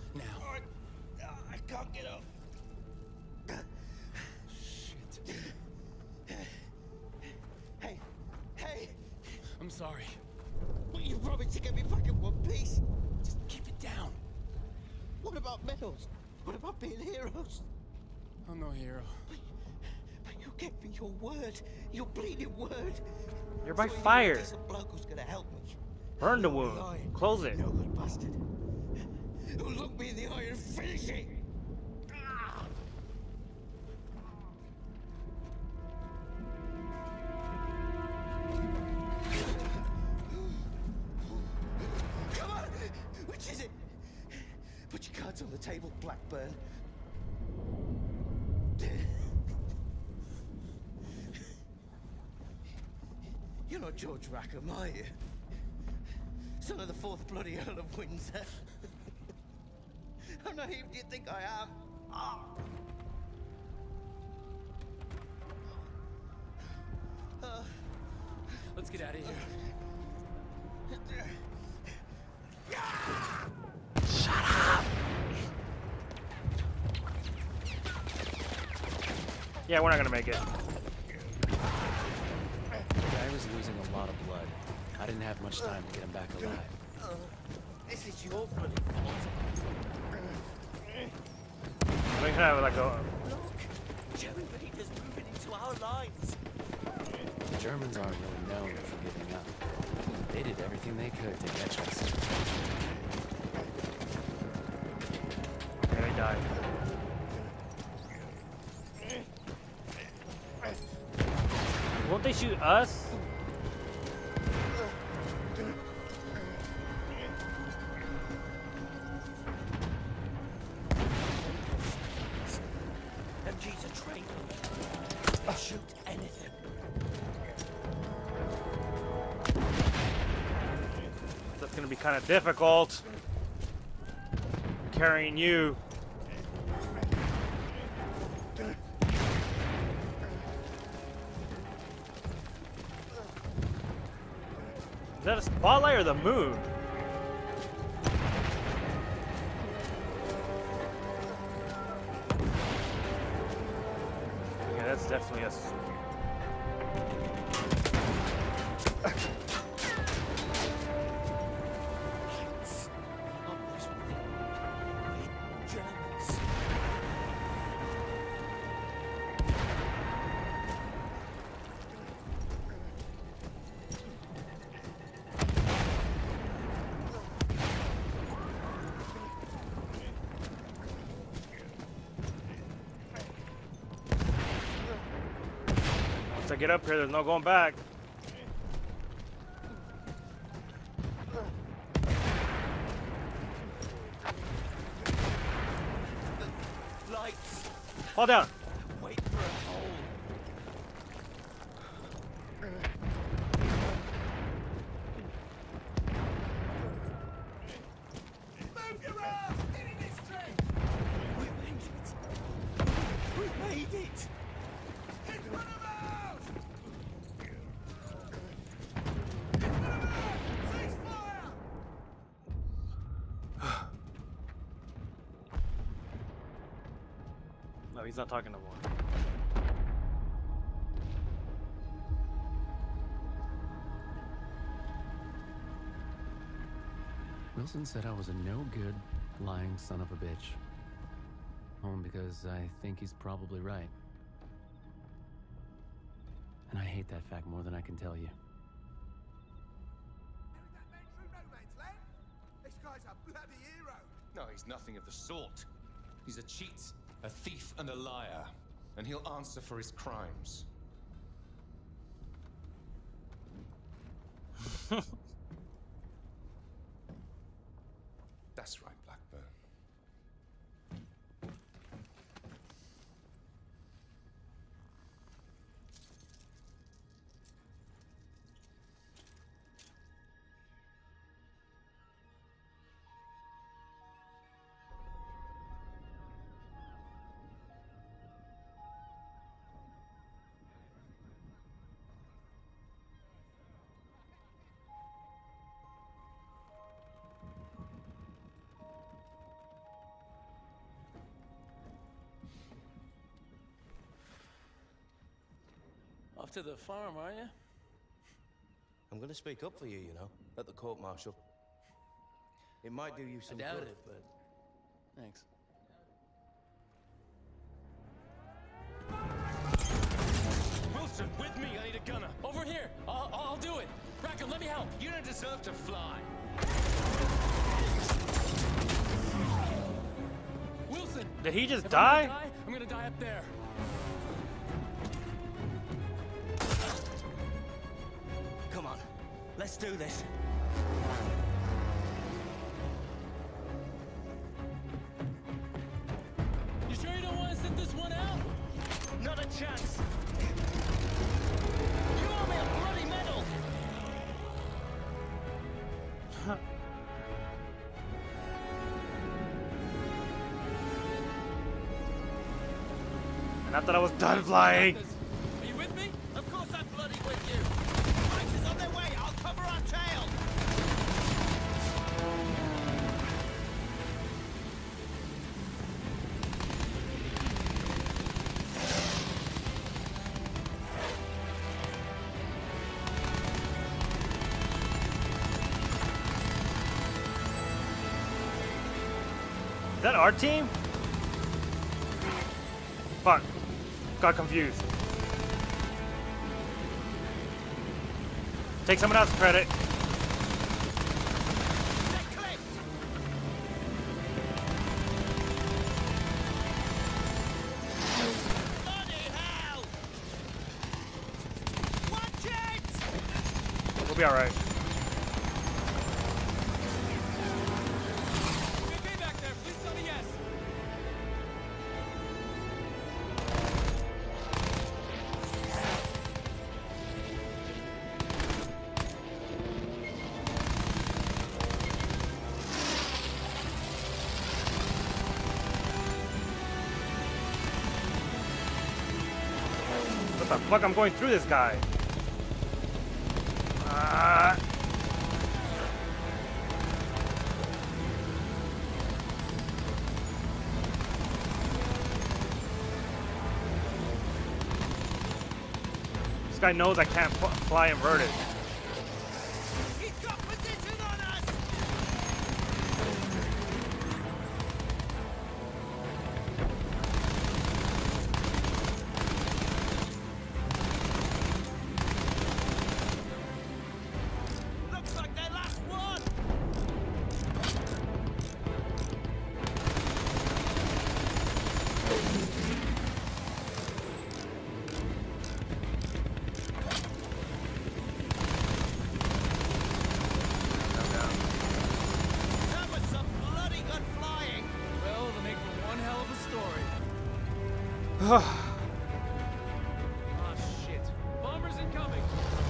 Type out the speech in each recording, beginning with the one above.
Now. I can't get up. Shit. Hey, hey! I'm sorry. What, you promised to get me back in one piece? Just keep it down. What about medals? What about being heroes? I'm no hero. But you gave me your word. Your bleeding word. You're by So even fire. a decent bloke who's gonna help me. Burn the Look me in wound. eye. Close it. No good bastard. Who'll look me in the eye and finish it? Ah! Come on! Which is it? Put your cards on the table, Blackburn. You're not George Rackham, are you? Son of the fourth bloody Earl of Windsor. How naive do you think I am? Ah! Let's get out of here. Yeah, we're not gonna make it. The guy was losing a lot of blood. I didn't have much time to get him back alive. This is your bloody fault. We can have like a. Look! Everybody's moving into our lines. The Germans aren't really known for giving up. They did everything they could to catch us. Yeah, they died. Won't they shoot us? MG's a traitor. They'll shoot anything. That's gonna be kind of difficult. Carrying you. Is that a spotlight or the moon? Yeah, that's definitely us. Germans. Once I get up here, there's no going back. Lights. Fall down. Wait for a hole. Move your ass! Get in this train! We made it! We made it! Hit one of out! Hit one of out! Cease fire! No, he's not talking no more. Wilson said I was a no-good, lying son of a bitch. Because I think he's probably right. And I hate that fact more than I can tell you. This guy's a bloody hero. No, he's nothing of the sort. He's a cheat, a thief, and a liar. And he'll answer for his crimes. That's right, Blackburn. Off to the farm, are you? I'm gonna speak up for you, you know, at the court-martial. It might do you I some doubt good. it, but thanks. Wilson, with me. I need a gunner. Over here. I'll do it. Raccoon, let me help. You don't deserve to fly. Wilson. Did he just If die? I'm gonna die up there. Come on, let's do this. You sure you don't want to sit this one out? Not a chance. You owe me a bloody medal. And I thought I was done flying. Are you with me? Of course I'm bloody with you. Fighters on their way. I'll cover our tail. Is that our team? Fuck. Got confused. Take someone else's credit. We'll be alright. Okay, back there. Please tell me yes. What the fuck? I'm going through this guy. This guy knows I can't fly inverted. He's got position on us. Looks like their last one. That was some bloody good flying. Well, it'll make for one hell of a story. Oh, Ah, shit. Bombers incoming.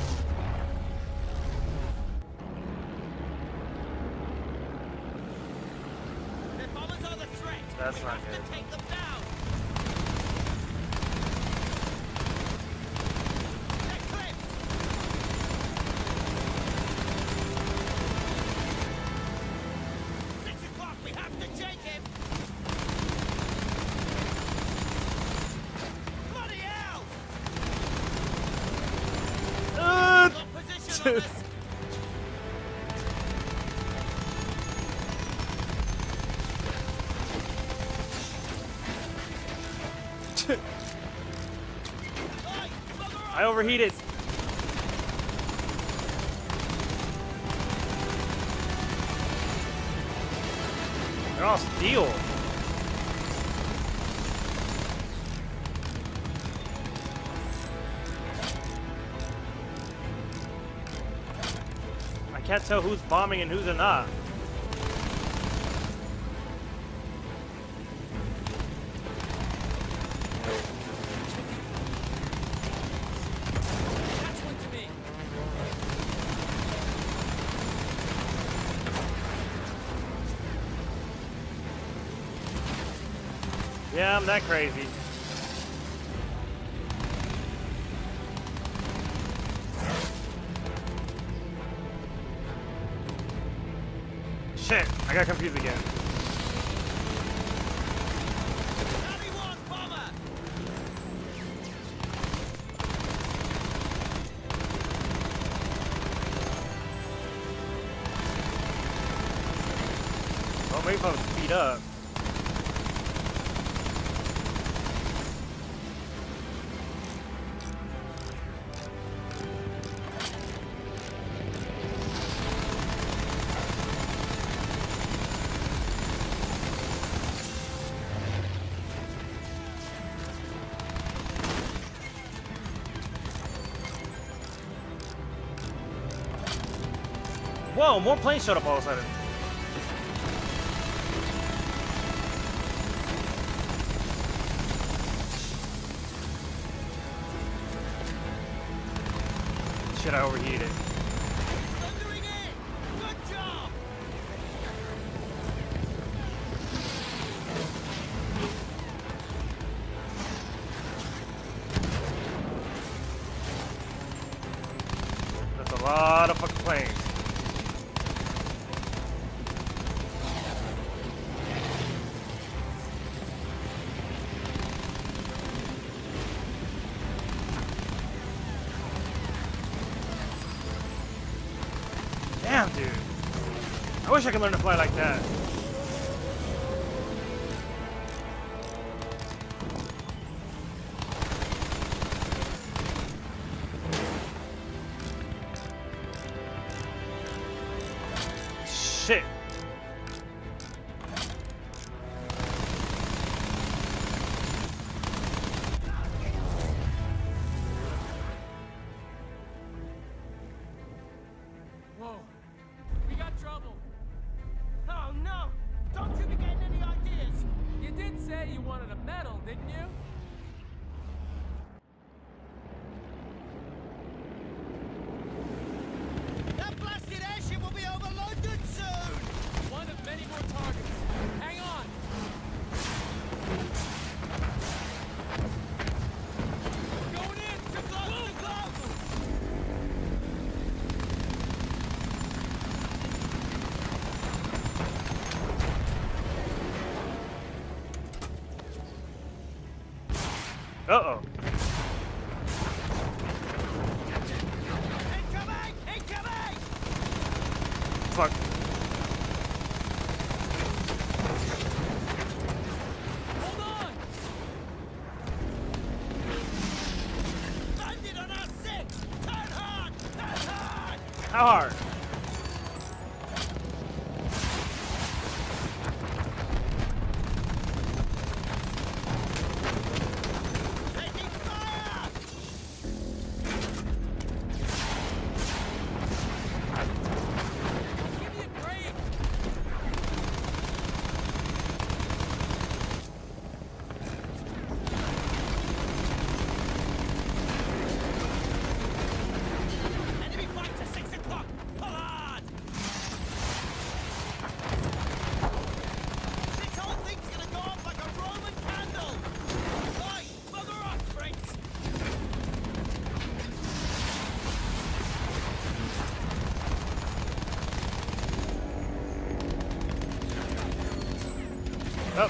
The bombers are the threat. That's we not have good. to take them down. They're clipped. 6 o'clock. We have to take him. Bloody hell! Got position on us. Oi, bugger off. I overheated. They're all steel. I can't tell who's bombing and who's not. That's one to me. Yeah, I'm that crazy. Shit, I got confused again. Only one bomber. wait for him to speed up. Whoa, more planes showed up all of a sudden. Shit, I overheated. Thundering in! Good job! That's a lot of fucking planes. Damn, dude. I wish I could learn to fly like that. Shit. Whoa. We got trouble. Oh no! Don't you be getting any ideas! You did say you wanted a medal, didn't you? That blasted airship will be overloaded soon! One of many more targets. Hang on. Going in. Too close! Too close! Uh-oh. Incoming! Incoming! Fuck. Hold on. Landed on our six! Turn hard! Turn hard! How hard? Taking fire! Give me a break. Enemy fighter 6 o'clock! Pull on! This whole thing's gonna go off like a Roman candle! Right, bugger off, Fritz! Oh.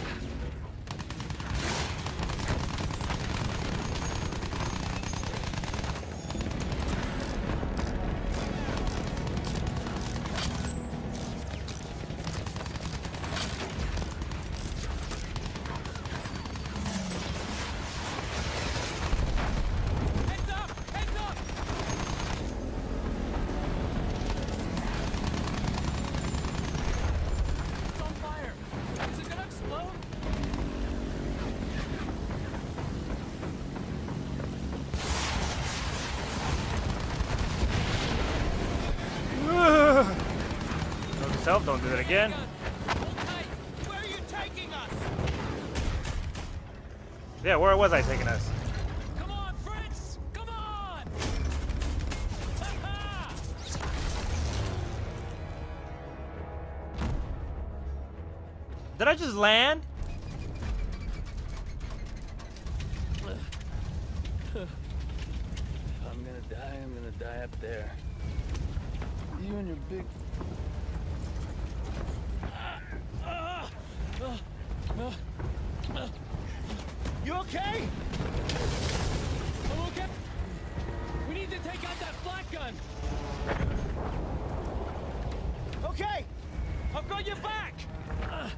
Heads up. Heads up. It's on fire. Is it gonna explode? Note to self, don't do that again. Gun. Hold tight. Where are you taking us? Yeah, where was I taking us? Come on, Fritz. Come on. Ha-ha! Did I just land? If I'm gonna die up there. You and your big. You okay? I'm okay. We need to take out that flak gun. Okay! I've got your back!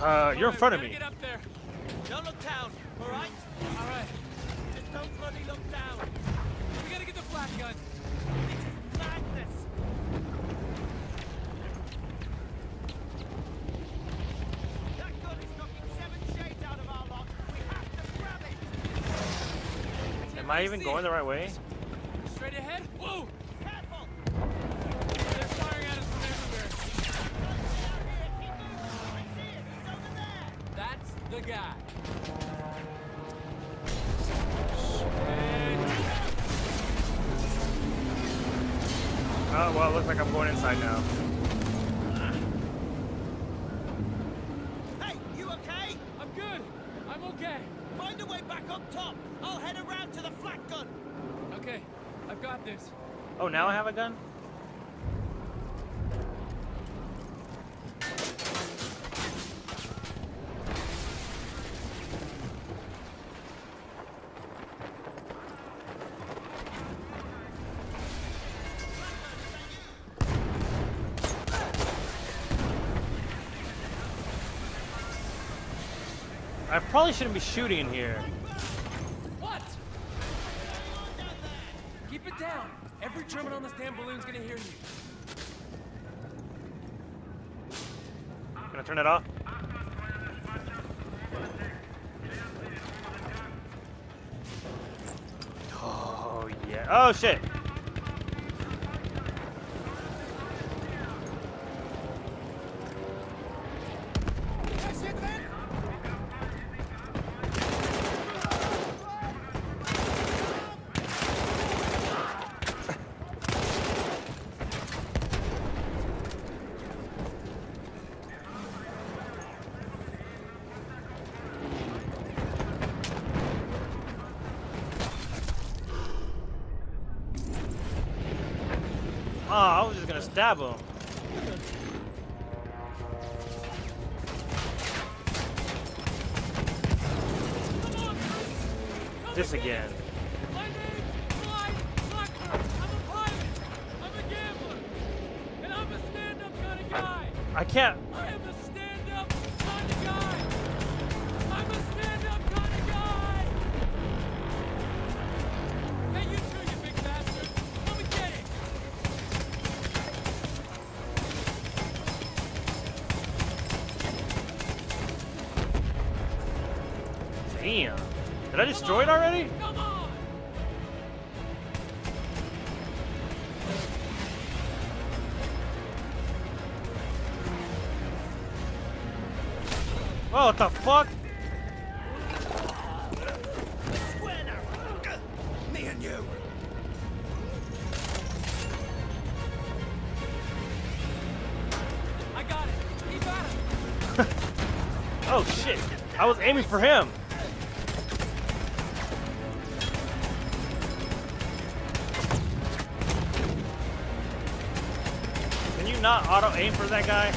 You're in front of me. Get up there. Don't look down, all right? All right. Just don't bloody look down. We gotta get the flat gun. This is madness. That gun is knocking 7 shades out of our lot. We have to grab it. Am I even going the right way? Straight ahead. Whoa! Careful. They're firing at us from everywhere. I see it. He's over there. That's the guy. Oh, well, it looks like I'm going inside now. Hey, you okay? I'm good. I'm okay. Find a way back up top. I'll head around to the flat gun. Okay, I've got this. Oh, now I have a gun? I probably shouldn't be shooting in here. What? Keep it down. Every German on this damn balloon's gonna hear you. Can I turn it off? Oh, yeah. Oh, shit. Oh, I was just gonna stab him. This again. My name's Clyde Blackburn. I'm a pilot. I'm a gambler. And I'm a stand-up kind of guy. I can't. I am a stand-up kind of guy. I'm a stand-up kind of guy. Hey, you too, you big bastard. Come and get it. Damn. Did I destroy it already? Come on. Oh, what the fuck? Square now. Me and you. I got it. Keep at him. Oh, shit. I was aiming for him. Can you not auto aim for that guy?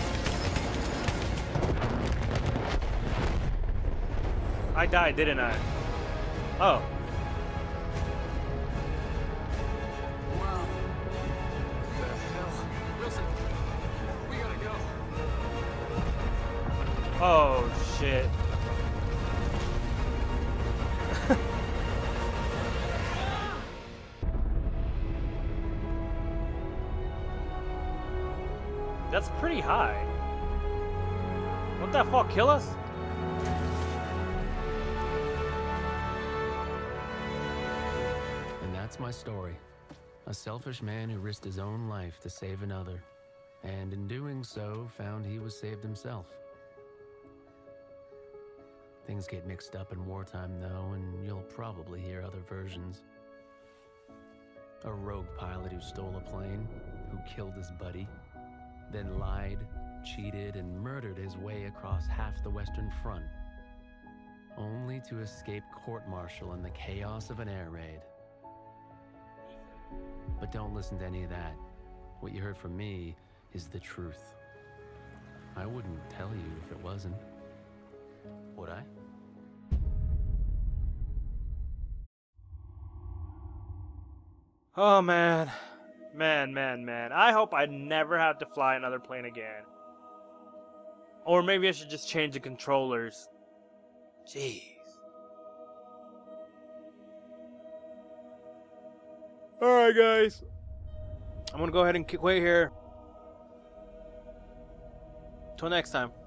I died, didn't I? Oh. Wow. The hell? Wilson, we gotta go. Oh, shit. That's pretty high. Won't that fall kill us? And that's my story. A selfish man who risked his own life to save another, and in doing so, found he was saved himself. Things get mixed up in wartime, though, and you'll probably hear other versions. A rogue pilot who stole a plane, who killed his buddy, then lied, cheated, and murdered his way across half the Western Front, only to escape court-martial in the chaos of an air raid. But don't listen to any of that. What you heard from me is the truth. I wouldn't tell you if it wasn't. Would I? Oh, man. Man. I hope I never have to fly another plane again. Or maybe I should just change the controllers. Jeez. Alright, guys. I'm gonna go ahead and quit here. Till next time.